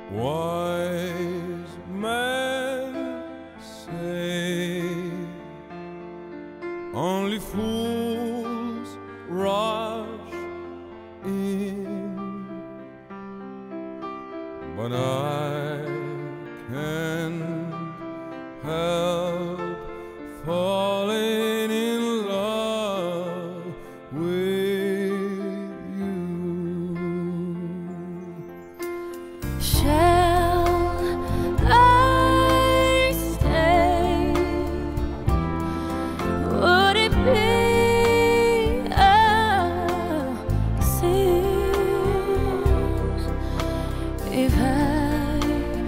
Wise men say only fools rush in, but I can't help falling in love with you. Shall I stay? Would it be a sin if I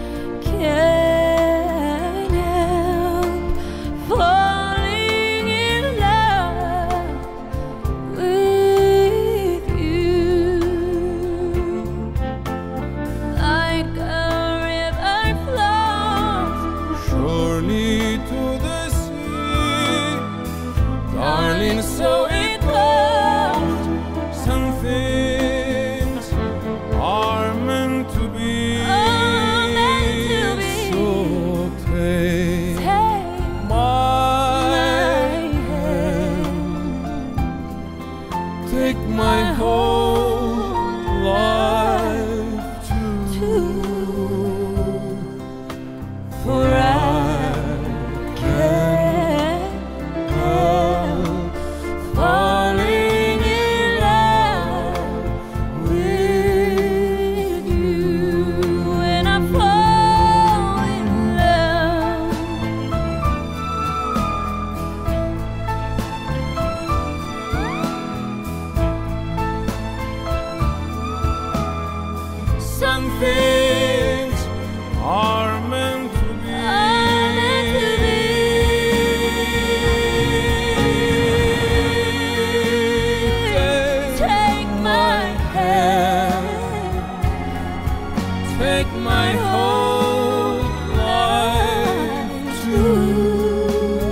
can't help falling in love with you? Like a river flows Surely to the sea, darling, so it goes. Some things are meant to be. meant to be. So take take my hand, take my whole life too. for I can't help falling in love with you. When I fall in love, some things are meant to be. take my hand, Take my whole life too.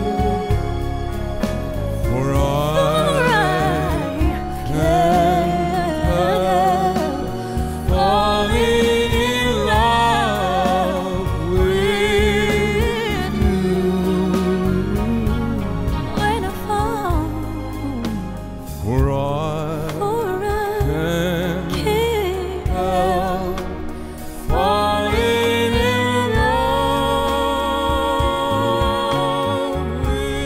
For I can't help falling in love with you. when I fall, For I for I can't can't help falling in love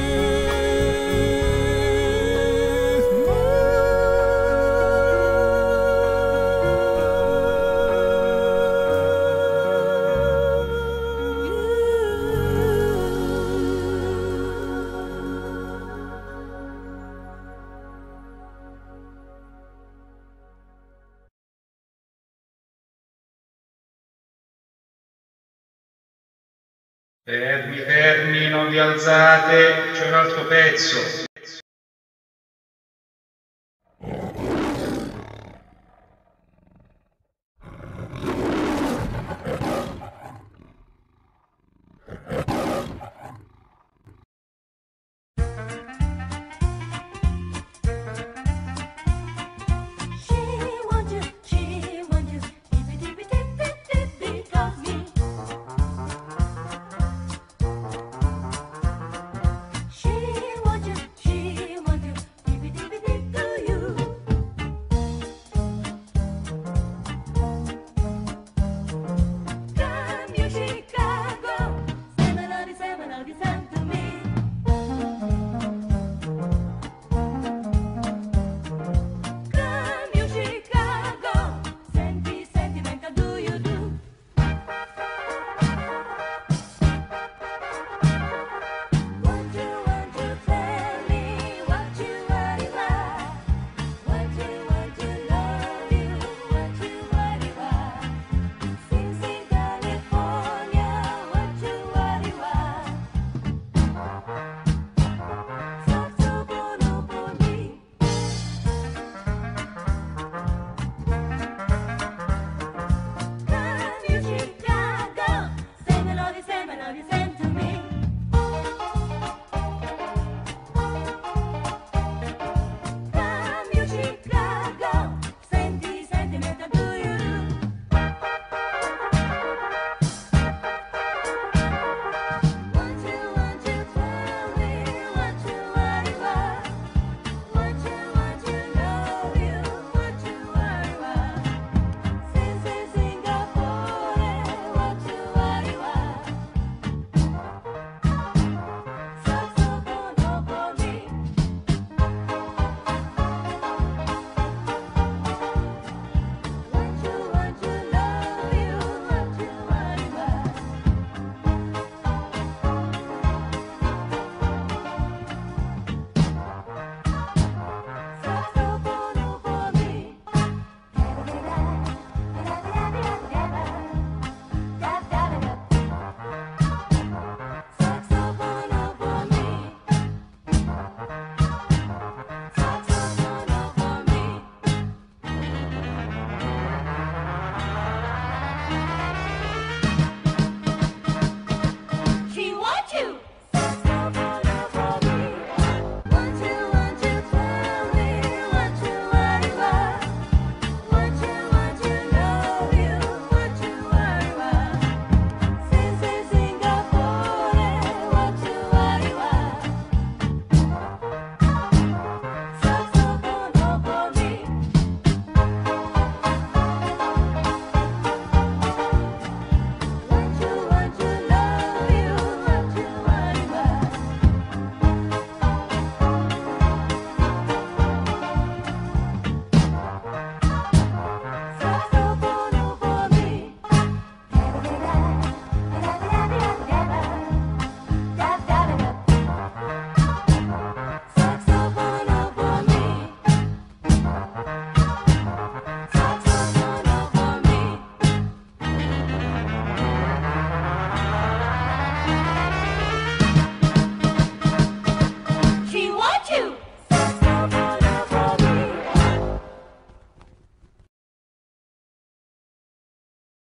Fermi, fermi, non vi alzate, c'è un altro pezzo.